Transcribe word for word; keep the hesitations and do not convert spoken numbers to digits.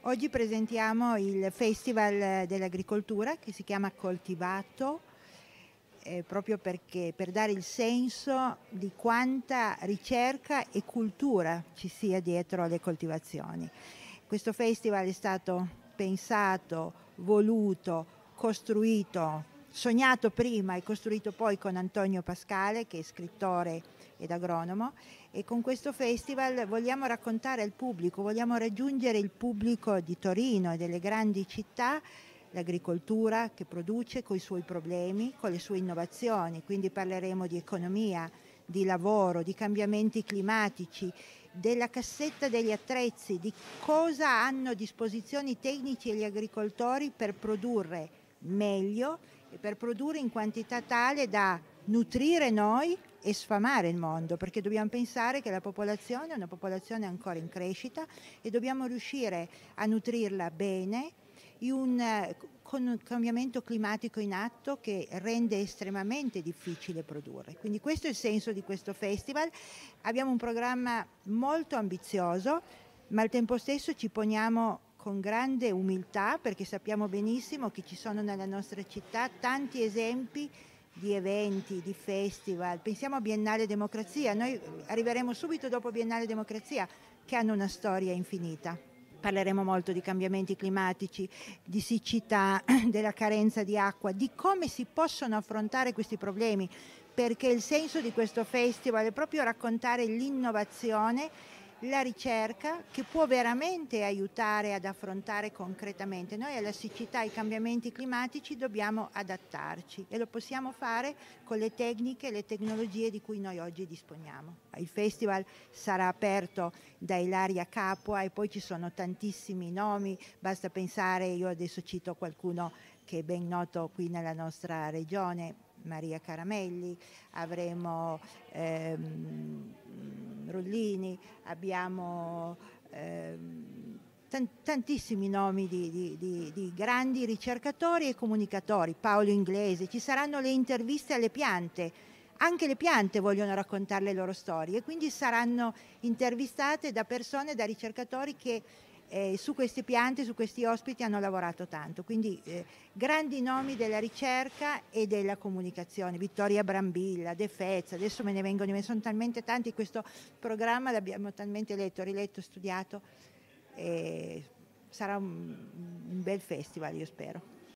Oggi presentiamo il Festival dell'Agricoltura che si chiama Coltivato, eh, proprio perché per dare il senso di quanta ricerca e cultura ci sia dietro alle coltivazioni. Questo festival è stato pensato, voluto, costruito, sognato prima e costruito poi con Antonio Pascale, che è scrittore ed agronomo, e con questo festival vogliamo raccontare al pubblico, vogliamo raggiungere il pubblico di Torino e delle grandi città, l'agricoltura che produce con i suoi problemi, con le sue innovazioni, quindi parleremo di economia, di lavoro, di cambiamenti climatici, della cassetta degli attrezzi, di cosa hanno a disposizione i tecnici e gli agricoltori per produrre meglio e per produrre in quantità tale da nutrire noi e sfamare il mondo, perché dobbiamo pensare che la popolazione è una popolazione ancora in crescita e dobbiamo riuscire a nutrirla bene in un, con un cambiamento climatico in atto che rende estremamente difficile produrre. Quindi questo è il senso di questo festival. Abbiamo un programma molto ambizioso, ma al tempo stesso ci poniamo con grande umiltà, perché sappiamo benissimo che ci sono nella nostra città tanti esempi di eventi, di festival. Pensiamo a Biennale Democrazia, noi arriveremo subito dopo Biennale Democrazia, che hanno una storia infinita. Parleremo molto di cambiamenti climatici, di siccità, della carenza di acqua, di come si possono affrontare questi problemi, perché il senso di questo festival è proprio raccontare l'innovazione, la ricerca che può veramente aiutare ad affrontare concretamente. Noi alla siccità e ai cambiamenti climatici dobbiamo adattarci e lo possiamo fare con le tecniche e le tecnologie di cui noi oggi disponiamo. Il festival sarà aperto da Ilaria Capua e poi ci sono tantissimi nomi, basta pensare, io adesso cito qualcuno che è ben noto qui nella nostra regione, Maria Caramelli, avremo ehm, Rollini, abbiamo ehm, tantissimi nomi di, di, di, di grandi ricercatori e comunicatori, Paolo Inglese, ci saranno le interviste alle piante, anche le piante vogliono raccontare le loro storie, quindi saranno intervistate da persone, da ricercatori che eh, su queste piante, su questi ospiti hanno lavorato tanto, quindi eh, grandi nomi della ricerca e della comunicazione, Vittoria Brambilla, De Fez, adesso me ne vengono, me ne sono talmente tanti, questo programma l'abbiamo talmente letto, riletto, studiato, e sarà un, un bel festival, io spero.